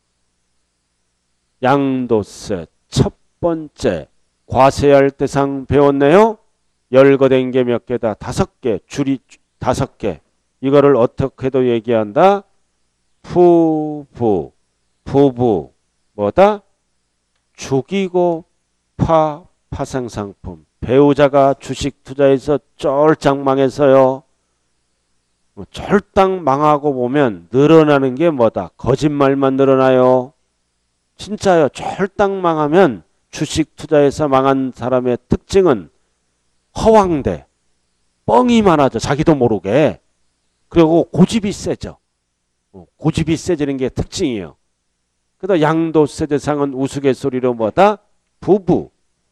양도세 첫 번째 과세할 대상 배웠네요. 열거된 게 몇 개다? 다섯 개. 줄이 다섯 개. 이거를 어떻게도 얘기한다? 부부. 부부. 뭐다? 죽이고 파 파생상품. 배우자가 주식 투자해서 쫄짝 망해서요. 뭐 쫄딱 망하고 보면 늘어나는 게 뭐다? 거짓말만 늘어나요. 진짜요. 쫄딱 망하면 주식 투자해서 망한 사람의 특징은 허황돼. 뻥이 많아져. 자기도 모르게. 그리고 고집이 세죠. 고집이 세지는 게 특징이에요. 그래서 양도세 대상은 우스갯소리로 뭐다? 부부.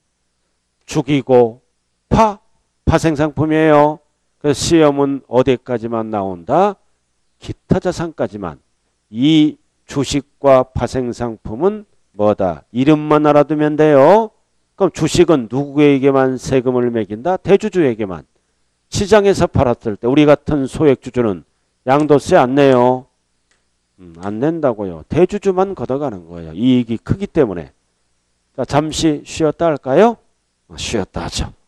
죽이고 파. 파생상품이에요. 그래서 시험은 어디까지만 나온다? 기타 자산까지만. 이 주식과 파생상품은 뭐다? 이름만 알아두면 돼요. 그럼 주식은 누구에게만 세금을 매긴다? 대주주에게만. 시장에서 팔았을 때 우리 같은 소액주주는 양도세 안 내요. 음, 안 낸다고요. 대주주만 걷어가는 거예요. 이익이 크기 때문에. 자, 잠시 쉬었다 할까요? 쉬었다 하죠.